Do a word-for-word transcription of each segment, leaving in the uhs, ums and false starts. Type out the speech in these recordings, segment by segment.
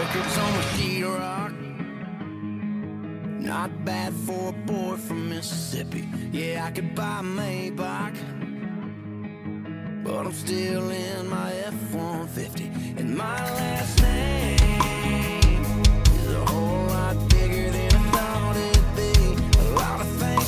records on the sheetrock. Not bad for a boy from Mississippi. Yeah, I could buy a Maybach, but I'm still in my F one fifty. And my last name is a whole lot bigger than I thought it'd be. A lot of things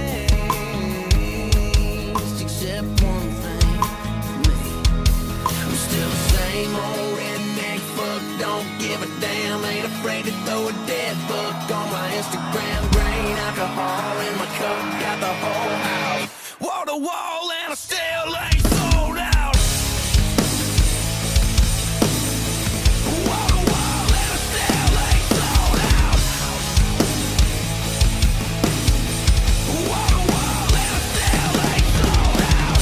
changed, except one thing, me. I'm still the same old redneck fuck, don't give a damn. Ain't afraid to throw a dead buck on my Instagram. Grain alcohol in my cup, got the whole house wall to wall, and I still ain't sold out. Wall to wall, and I still ain't sold out. Wall to wall, and I still ain't sold out.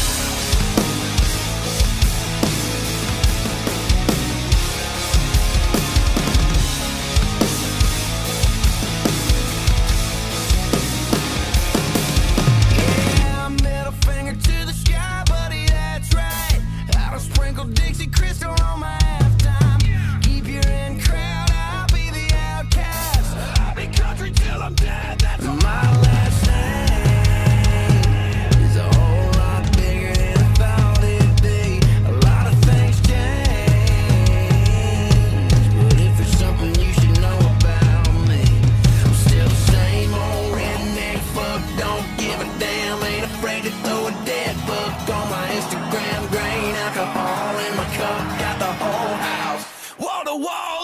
Yeah, middle finger to the sky, buddy, that's right. I don't sprinkle Dixie Crystal on my halftime. Keep your in crowd, I'll be the outcast. I'll be country till I'm dead, that's my last name. Is a whole lot bigger than I thought it'd be. A lot of things change, but if there's something you should know about me, I'm still the same old redneck fuck, don't give a damn. Ain't afraid to throw a dead buck on my Instagram. Grain alcohol in my cup, got the whole house wall to wall.